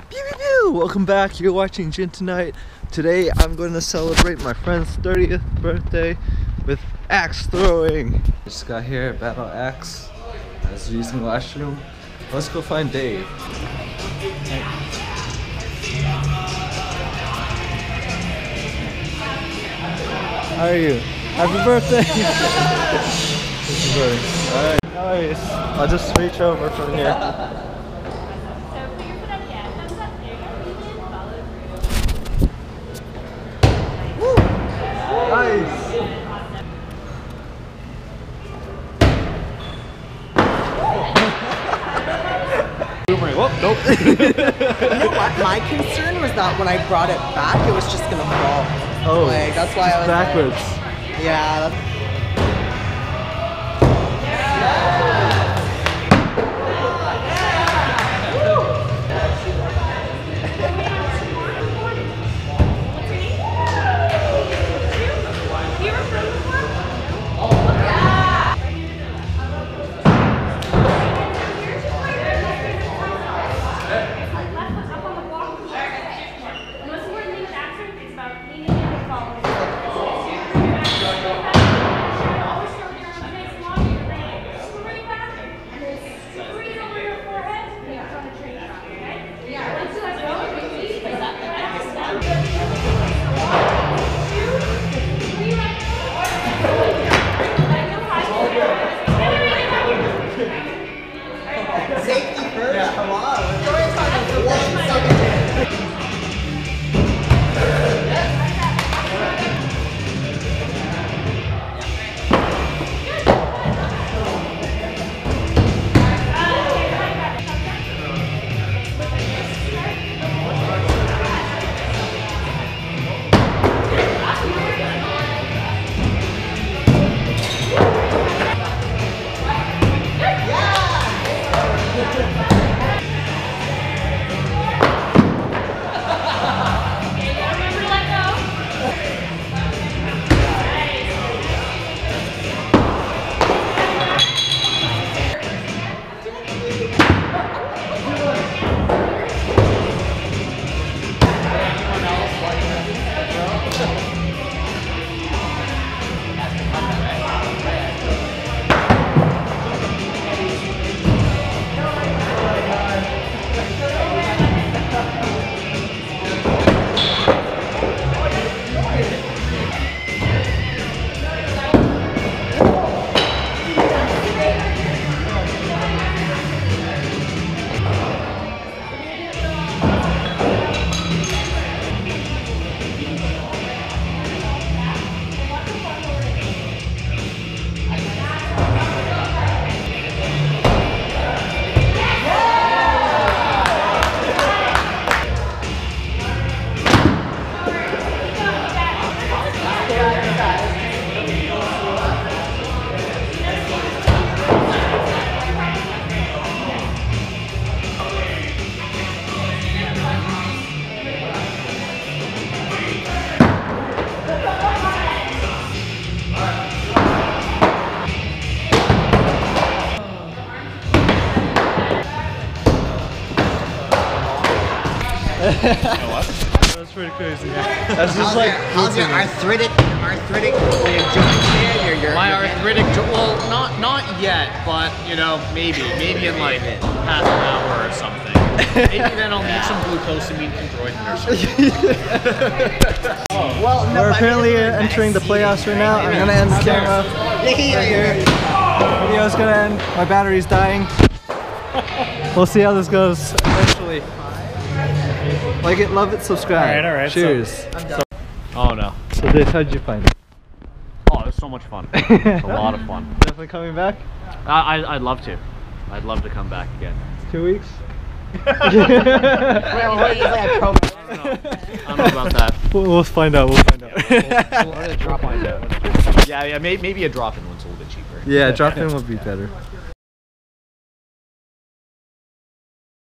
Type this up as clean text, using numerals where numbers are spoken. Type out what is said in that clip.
Pew, pew, pew. Welcome back. You're watching JinTonight. Today I'm going to celebrate my friend's 30th birthday with axe throwing. Just got here at Battle Axe. I was using the washroom. Let's go find Dave. How are you? Happy birthday! Alright, nice. I'll just reach over from here. Nice! Whoop, nope. You know what? My concern was that when I brought it back, it was just gonna fall. Oh, like, that's why I was backwards. Like, yeah. Safety first? Yeah, come on. We're talking for 1 second. That's pretty crazy. That's just like how's your arthritic joint there? My arthritic joint, well, not yet, but you know, maybe in like half an hour or something. Maybe then I'll need some glucosamine chondroitin or something. Well, no, we're apparently entering the playoffs right now. I'm gonna end the camera. Right here. Video's gonna end. My battery's dying. We'll see how this goes eventually. Like it, love it, subscribe. All right. Cheers. Oh no. So Dave, how'd you find it? Oh, it was so much fun. It's a lot of fun. Definitely coming back? I'd love to. I'd love to come back again. 2 weeks? Wait, I don't know about that. We'll find out. We'll find out. We'll drop on that. Yeah, maybe a drop-in one's a little bit cheaper. Yeah, drop-in would be better.